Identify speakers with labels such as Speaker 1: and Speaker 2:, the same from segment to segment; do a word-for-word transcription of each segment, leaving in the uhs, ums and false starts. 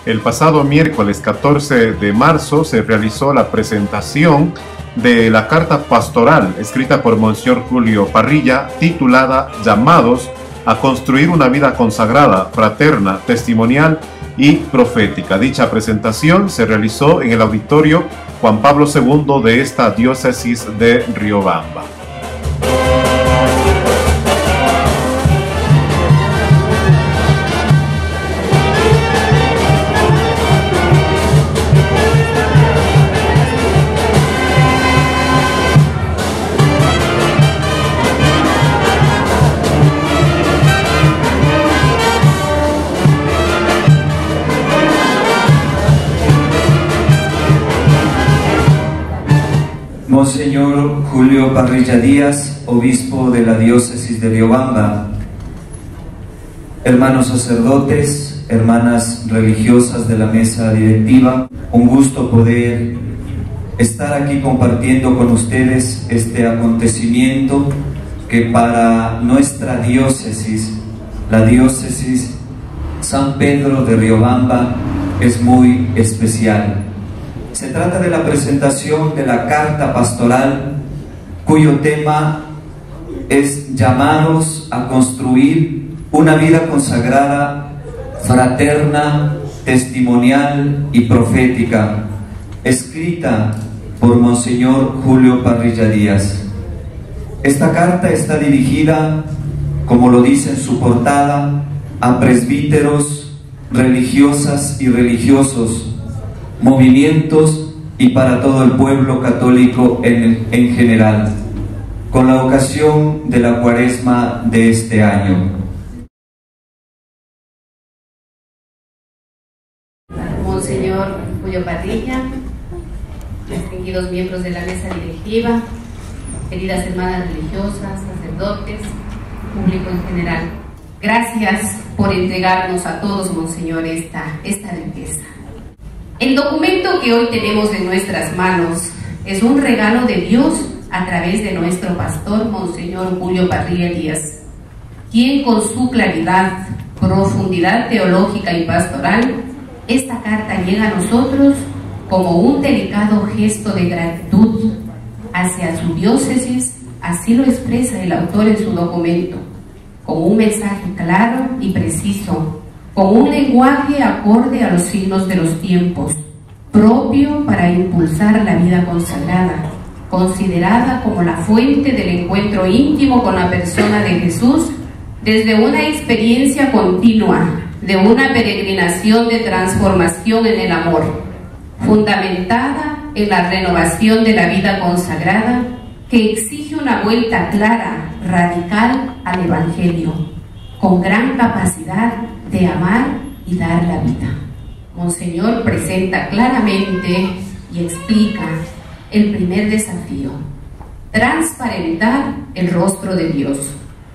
Speaker 1: El pasado miércoles catorce de marzo se realizó la presentación de la carta pastoral escrita por Monseñor Julio Parrilla, titulada Llamados a construir una vida consagrada, fraterna, testimonial y profética. Dicha presentación se realizó en el auditorio Juan Pablo segundo de esta diócesis de Riobamba.
Speaker 2: Monseñor Julio Parrilla Díaz, obispo de la diócesis de Riobamba, hermanos sacerdotes, hermanas religiosas de la mesa directiva, un gusto poder estar aquí compartiendo con ustedes este acontecimiento que para nuestra diócesis, la diócesis San Pedro de Riobamba, es muy especial. Se trata de la presentación de la carta pastoral, cuyo tema es llamados a construir una vida consagrada, fraterna, testimonial y profética, escrita por Monseñor Julio Parrilla Díaz. Esta carta está dirigida, como lo dice en su portada, a presbíteros, religiosas y religiosos, movimientos y para todo el pueblo católico en, en general, con la ocasión de la Cuaresma de este año.
Speaker 3: Monseñor Julio Parrilla, distinguidos miembros de la mesa directiva, queridas hermanas religiosas, sacerdotes, público en general, gracias por entregarnos a todos, Monseñor, esta, esta riqueza. El documento que hoy tenemos en nuestras manos es un regalo de Dios a través de nuestro pastor, Monseñor Julio Parrilla Díaz, quien con su claridad, profundidad teológica y pastoral, esta carta llega a nosotros como un delicado gesto de gratitud hacia su diócesis, así lo expresa el autor en su documento, con un mensaje claro y preciso, con un lenguaje acorde a los signos de los tiempos, propio para impulsar la vida consagrada, considerada como la fuente del encuentro íntimo con la persona de Jesús, desde una experiencia continua, de una peregrinación de transformación en el amor, fundamentada en la renovación de la vida consagrada, que exige una vuelta clara, radical al Evangelio, con gran capacidad de amar y dar la vida. Monseñor presenta claramente y explica el primer desafío: transparentar el rostro de Dios.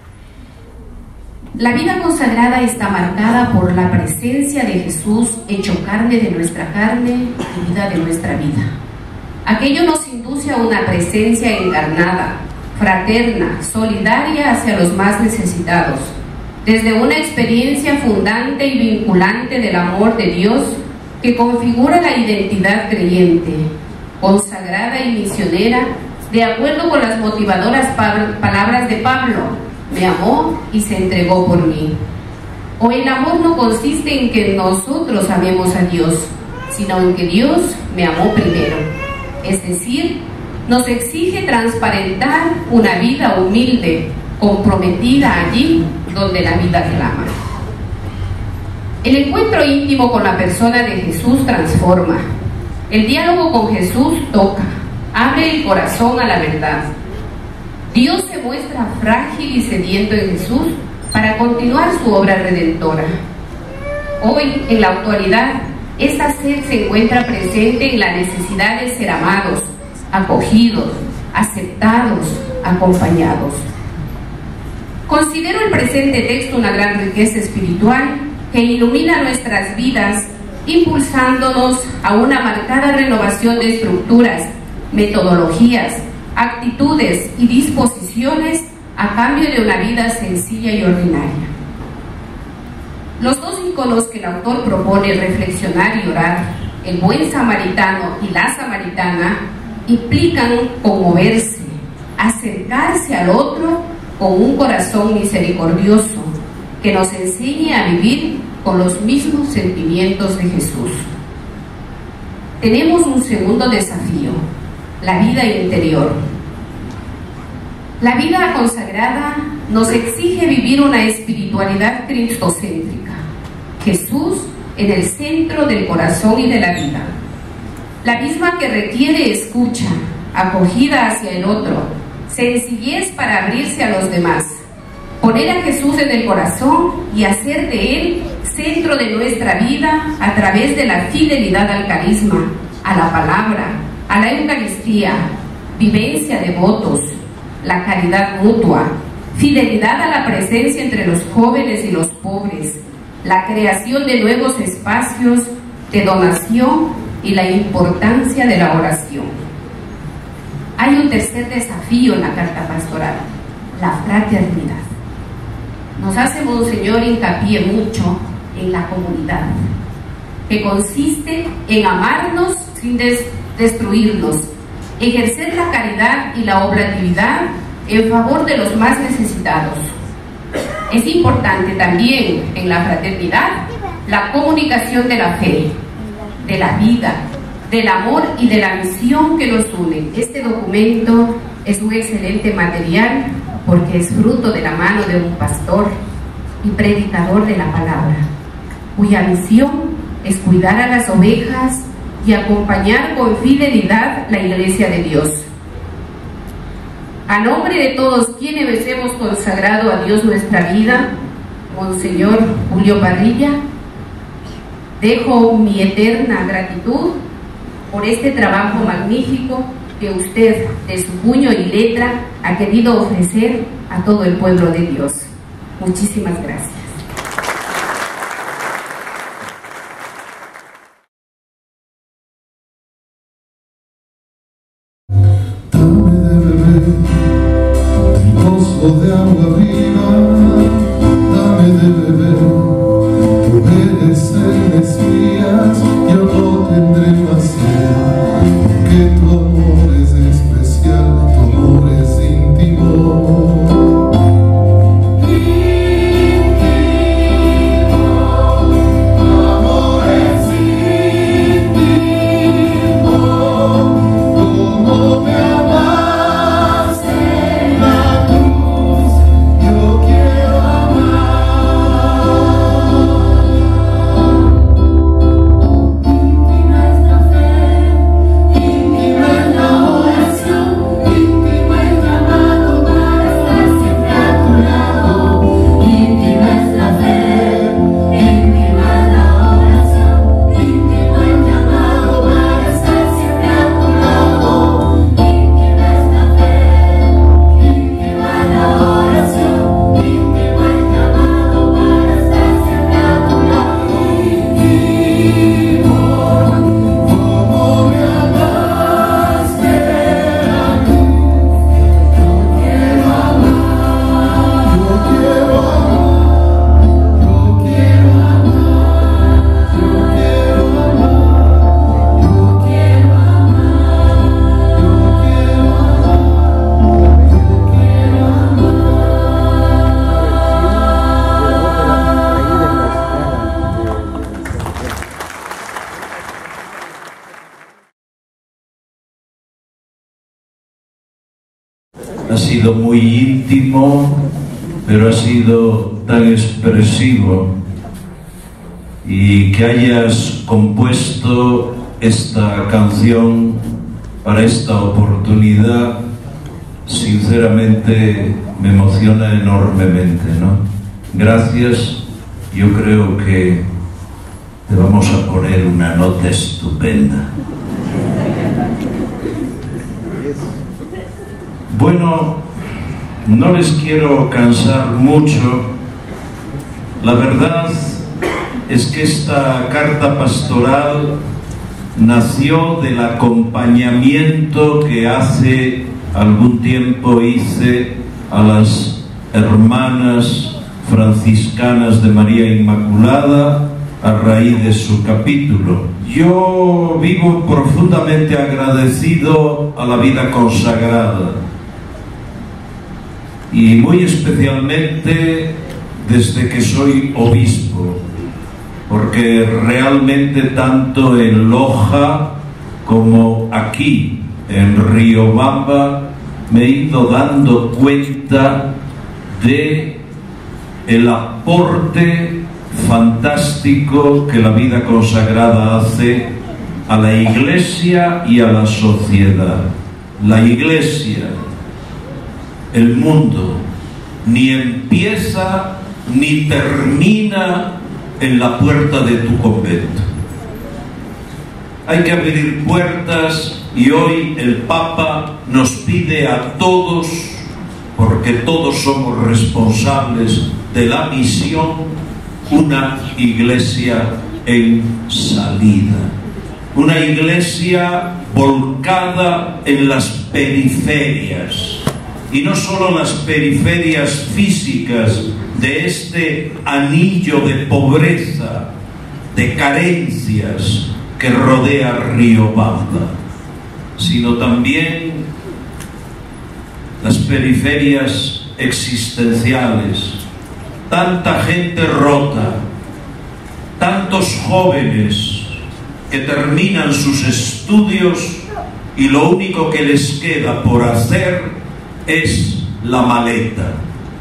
Speaker 3: La vida consagrada está marcada por la presencia de Jesús hecho carne de nuestra carne y vida de nuestra vida. Aquello nos induce a una presencia encarnada, fraterna, solidaria hacia los más necesitados, desde una experiencia fundante y vinculante del amor de Dios que configura la identidad creyente, consagrada y misionera, de acuerdo con las motivadoras palabras de Pablo: me amó y se entregó por mí. O el amor no consiste en que nosotros amemos a Dios, sino en que Dios me amó primero. Es decir, nos exige transparentar una vida humilde, comprometida allí donde la vida clama. El encuentro íntimo con la persona de Jesús transforma. El diálogo con Jesús toca, abre el corazón a la verdad. Dios se muestra frágil y sediento en Jesús para continuar su obra redentora. Hoy, en la actualidad, esta sed se encuentra presente en la necesidad de ser amados, acogidos, aceptados, acompañados. Considero el presente texto una gran riqueza espiritual que ilumina nuestras vidas, impulsándonos a una marcada renovación de estructuras, metodologías, actitudes y disposiciones a cambio de una vida sencilla y ordinaria. Los dos con los que el autor propone reflexionar y orar, el buen samaritano y la samaritana, implican conmoverse, acercarse al otro con un corazón misericordioso que nos enseñe a vivir con los mismos sentimientos de Jesús. Tenemos un segundo desafío, la vida interior. La vida consagrada nos exige vivir una espiritualidad cristocéntrica, Jesús en el centro del corazón y de la vida. La misma que requiere escucha, acogida hacia el otro, sencillez para abrirse a los demás, poner a Jesús en el corazón y hacer de Él centro de nuestra vida a través de la fidelidad al carisma, a la palabra, a la Eucaristía, vivencia de votos, la caridad mutua, fidelidad a la presencia entre los jóvenes y los pobres, la creación de nuevos espacios de donación y la importancia de la oración. Hay un tercer desafío en la carta pastoral, la fraternidad. Nos hace Monseñor hincapié mucho en la comunidad, que consiste en amarnos sin des destruirnos, ejercer la caridad y la oblatividad en favor de los más necesitados. Es importante también en la fraternidad la comunicación de la fe, de la vida, del amor y de la misión que nos une. Este documento es un excelente material porque es fruto de la mano de un pastor y predicador de la palabra, cuya misión es cuidar a las ovejas y acompañar con fidelidad la Iglesia de Dios. A nombre de todos quienes hemos consagrado a Dios nuestra vida, Monseñor Julio Parrilla, dejo mi eterna gratitud por este trabajo magnífico que usted, de su puño y letra, ha querido ofrecer a todo el pueblo de Dios. Muchísimas gracias.
Speaker 4: Dame de beber el pozo de agua viva, dame de beber, tú eres el Mesías, yo no tendré más sed, porque tu amor es especial, tu amor es íntimo.
Speaker 5: Ha sido muy íntimo, pero ha sido tan expresivo, y que hayas compuesto esta canción para esta oportunidad, sinceramente me emociona enormemente, ¿no? Gracias. Yo creo que te vamos a poner una nota estupenda. Bueno, no les quiero cansar mucho. La verdad es que esta carta pastoral nació del acompañamiento que hace algún tiempo hice a las hermanas franciscanas de María Inmaculada a raíz de su capítulo. Yo vivo profundamente agradecido a la vida consagrada y muy especialmente desde que soy obispo, porque realmente tanto en Loja como aquí en Riobamba me he ido dando cuenta de el aporte fantástico que la vida consagrada hace a la Iglesia y a la sociedad. La Iglesia, el mundo, ni empieza ni termina en la puerta de tu convento. Hay que abrir puertas y hoy el Papa nos pide a todos, porque todos somos responsables de la misión, una iglesia en salida, una iglesia volcada en las periferias, y no solo las periferias físicas de este anillo de pobreza, de carencias que rodea Riobamba, sino también las periferias existenciales. Tanta gente rota, tantos jóvenes que terminan sus estudios y lo único que les queda por hacer es la maleta.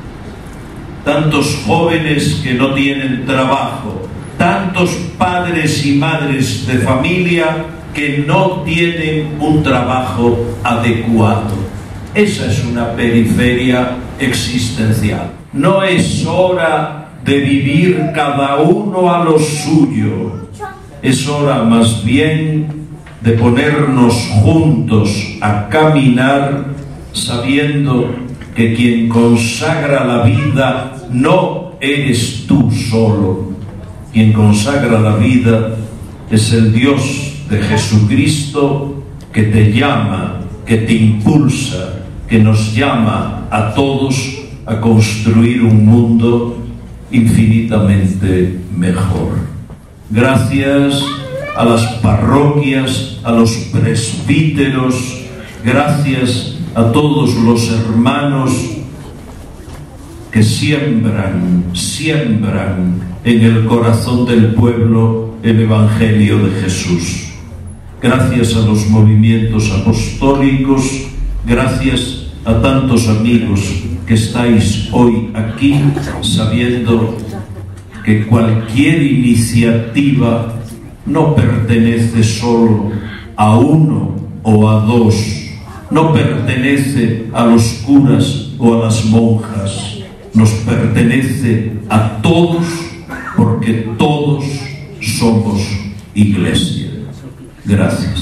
Speaker 5: Tantos jóvenes que no tienen trabajo, tantos padres y madres de familia que no tienen un trabajo adecuado. Esa es una periferia existencial. No es hora de vivir cada uno a lo suyo. Es hora más bien de ponernos juntos a caminar, sabiendo que quien consagra la vida no eres tú solo. Quien consagra la vida es el Dios de Jesucristo, que te llama, que te impulsa, que nos llama a todos a construir un mundo infinitamente mejor. Gracias a las parroquias, a los presbíteros, gracias a todos los hermanos que siembran, siembran en el corazón del pueblo el Evangelio de Jesús. Gracias a los movimientos apostólicos, gracias a tantos amigos que estáis hoy aquí, sabiendo que cualquier iniciativa no pertenece solo a uno o a dos, no pertenece a los curas o a las monjas, nos pertenece a todos, porque todos somos iglesia. Gracias.